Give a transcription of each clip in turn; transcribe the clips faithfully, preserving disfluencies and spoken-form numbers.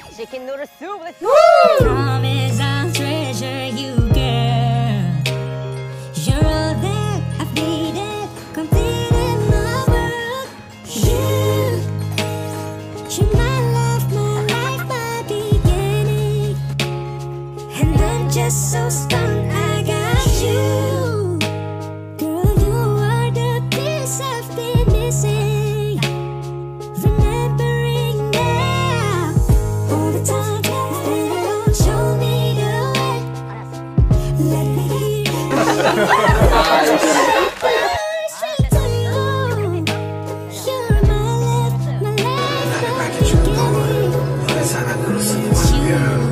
Chicken noodle soup. Let's go. Promise I'll treasure you, girl. You're all that I've needed, complete in my world. You, you're my life, my life, my beginning. And I'm just so stunned I got you. Girl, you are the piece I've been missing. Remembering now, all the time you've been around, show me the way. Let me straight to you. You're my life, my life, my beginning. It's you.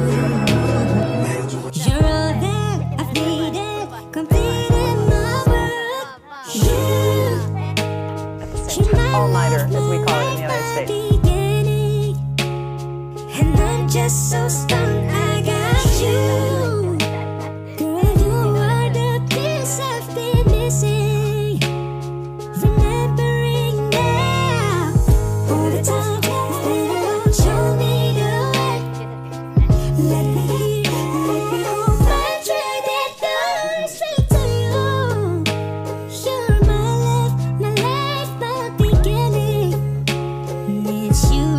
You're all that I've needed, complete in my world. You, you're my All-nighter, life, as we call it in the my United life, States. my beginning. And I'm just so stunned I got you. Girl, you are the piece I've been missing. Remembering now, all the time you've been around, show me the way. Let me, let me hold my dream and go straight to you. You're my life, my life, my beginning. It's you.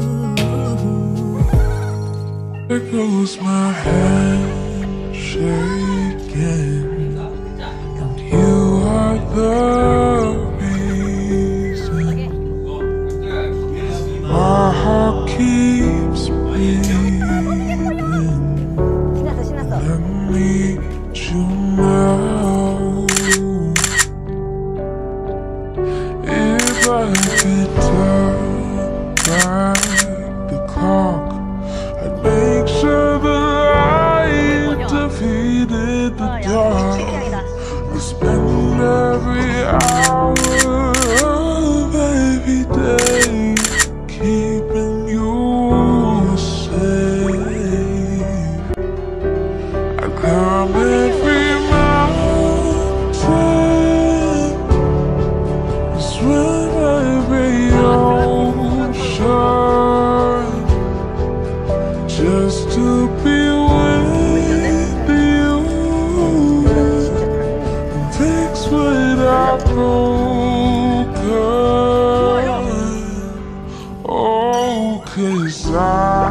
There goes my hand shaking. You are the reason my heart keeps beating. 신났어, 신났어. I need you now. If I could turn back the clock, I'd make sure the light defeated the dark. I spend every hour of every day keeping you safe. I climb every mountain, swim every ocean, just to be with you and fix what I've broken. Oh, 'cause I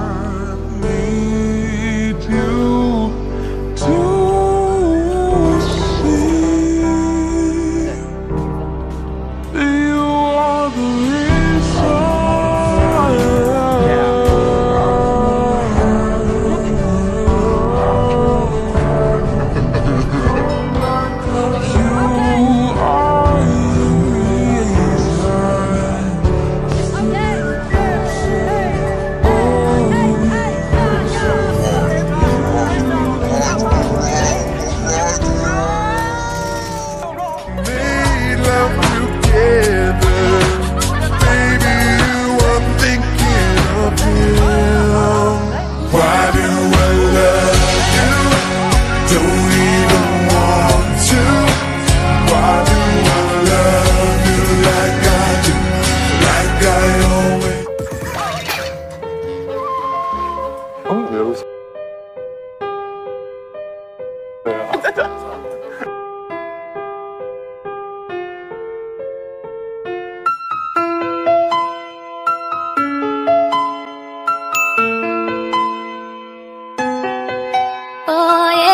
need you to see you are the reason. You are the made love together. Baby, I'm thinking of him. Why do I love you? Don't even want to. Why do I love you like I do? Like I always. Oh